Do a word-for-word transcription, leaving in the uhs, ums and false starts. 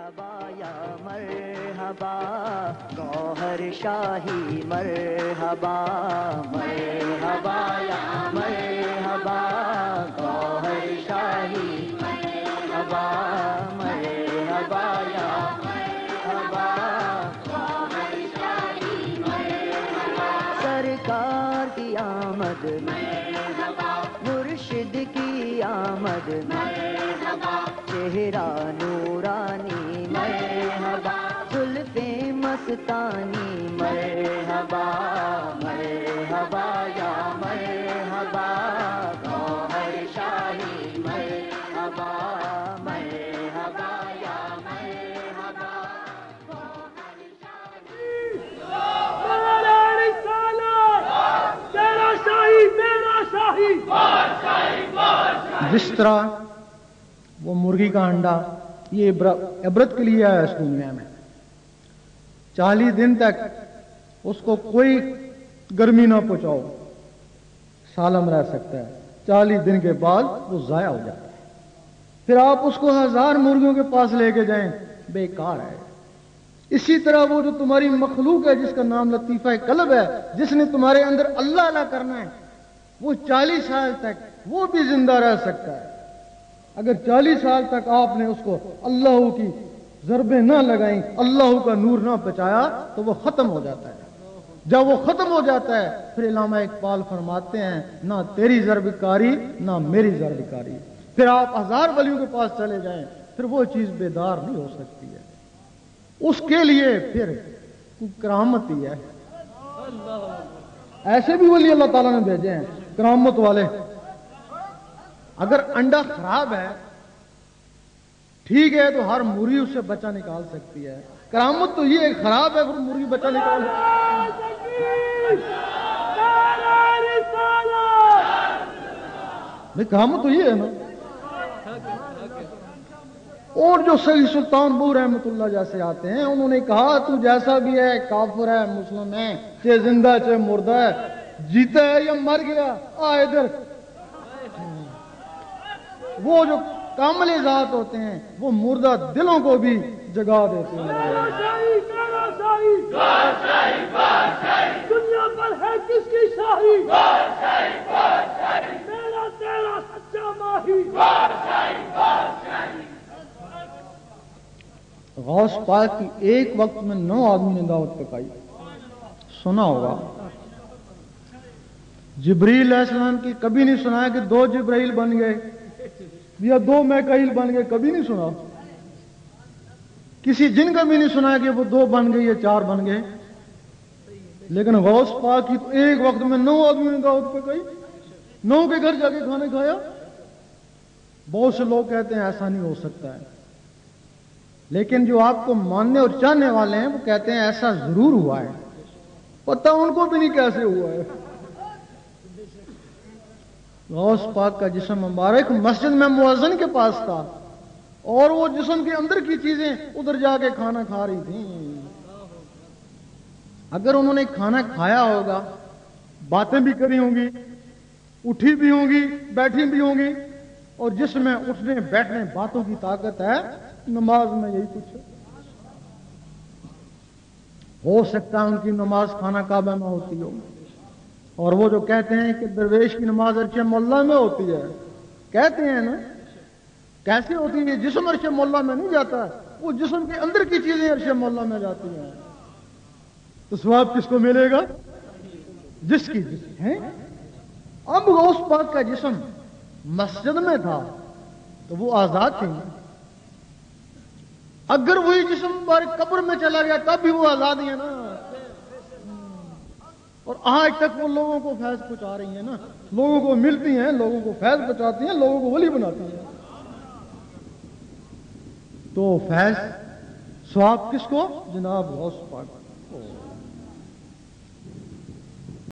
مرحبا یا مرحبا گوہر شاہی مرحبا مرحبا یا مرحبا گوہر شاہی مرحبا مرحبا یا مرحبا گوہر شاہی مرحبا سرکار کی آمد مرحبا مرشد کی آمد مرحبا چہرہ نورانی مرحبا زلفیں مستانی مرحبا مرحبا یا مرحبا گوہر شاہی مرحبا مرحبا یا مرحبا گوہر شاہی میرا رسالت تیرا شاہی میرا شاہی جس طرح وہ مرغی کا انڈا یہ عبرت کے لیے ہے اس دنیا میں، چالیس دن تک اس کو کوئی گرمی نہ پہنچاؤ سالم رہ سکتا ہے، چالیس دن کے بعد وہ ضائع ہو جاتا ہے۔ پھر آپ اس کو ہزار مرغیوں کے پاس لے کے جائیں بیکار ہے۔ اسی طرح وہ جو تمہاری مخلوق ہے جس کا نام لطیفہ قلب ہے، جس نے تمہارے اندر اللہ اللہ کرنا ہے، وہ چالیس سال تک وہ بھی زندہ رہ سکتا ہے۔ اگر چالیس سال تک آپ نے اس کو اللہ کی ضربیں نہ لگائیں، اللہ کا نور نہ بچایا تو وہ ختم ہو جاتا ہے۔ جب وہ ختم ہو جاتا ہے پھر علامہ اقبال فرماتے ہیں نہ تیری ضرب کاری نہ میری ضرب کاری۔ پھر آپ ہزار ولیوں کے پاس چلے جائیں پھر وہ چیز بیدار نہیں ہو سکتی ہے۔ اس کے لیے پھر کرامت ہی ہے۔ ایسے بھی ولی اللہ تعالیٰ نے بھیجے ہیں کرامت والے۔ اگر انڈا خراب ہے ٹھیک ہے تو ہر مرغی اس سے بچہ نکال سکتی ہے، کرامت تو یہ ہے خراب ہے پھر مرغی بچہ نکال بھائی کرامت تو یہ ہے نا۔ اور جو سید سلطان بو رحمت اللہ جیسے آتے ہیں انہوں نے کہا تو جیسا بھی ہے کافر ہے مسلم ہے چاہے زندہ چاہے مردہ ہے جیتا ہے یا مر گیا آ ادھر۔ وہ جو کامل ذات ہوتے ہیں وہ مردہ دلوں کو بھی جگا دیتے ہیں۔ دنیا پر ہے کس کی شاہی میرا تیرا سچا ماہی۔ غوث پاک کی ایک وقت میں نو آدمی نے دعوت پکائی، سنا ہوگا۔ جبریل علیہ السلام کی کبھی نہیں سنا کہ دو جبرائیل بن گئے یا دو میکائیل بن گئے، کبھی نہیں سنا۔ کسی جن کا بھی نہیں سنا کہ وہ دو بن گئے یا چار بن گئے، لیکن غوث پاک کی تو ایک وقت میں نو آدمی نے دعوت پکائی، نو کے گھر جا کے کھانا کھایا۔ بہت سے لوگ کہتے ہیں ایسا نہیں ہو سکتا ہے، لیکن جو آپ کو ماننے اور چاہنے والے ہیں وہ کہتے ہیں ایسا ضرور ہوا ہے، پتہ ان کو بھی نہیں کیسے ہوا ہے۔ غوث پاک کا جسم مبارک مسجد میں مؤذن کے پاس تھا اور وہ جسم کے اندر کی چیزیں ادھر جا کے کھانا کھا رہی تھیں۔ اگر انہوں نے کھانا کھایا ہوگا باتیں بھی کری ہوں گی، اٹھی بھی ہوں گی، بیٹھی بھی ہوں گی، اور جس میں اٹھنے بیٹھنے باتوں کی طاقت ہے نماز میں یہی کچھ ہے۔ ہو سکتا ہے ان کی نماز خانہ کعبہ میں ہوتی ہو، اور وہ جو کہتے ہیں کہ درویش کی نماز عرش مولا میں ہوتی ہے، کہتے ہیں نا کیسے ہوتی ہے؟ جسم عرش مولا میں نہیں جاتا، وہ جسم کے اندر کی چیزیں عرش مولا میں جاتی ہیں۔ تو ثواب کس کو ملے گا؟ جس کی جسم ہے۔ اب غوث پاک کا جسم مسجد میں تھا تو وہ آزاد تھے، اگر وہی جسم بارے قبر میں چلا گیا تب بھی وہ آزاد ہی ہے نا۔ اور آج تک وہ لوگوں کو فیض پہنچا رہی ہیں نا، لوگوں کو ملتی ہیں، لوگوں کو فیض پہنچاتی ہیں، لوگوں کو ولی بناتی ہیں۔ تو فیض ثواب کس کو؟ جناب غوث پاک۔